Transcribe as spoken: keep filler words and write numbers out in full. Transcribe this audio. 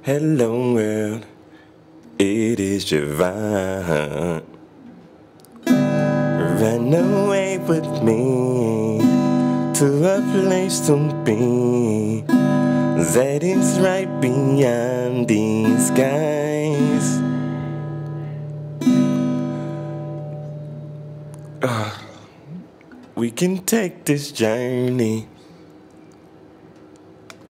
Hello world, it is Javon. Run away with me to a place to be that is right beyond these skies. Uh, we can take this journey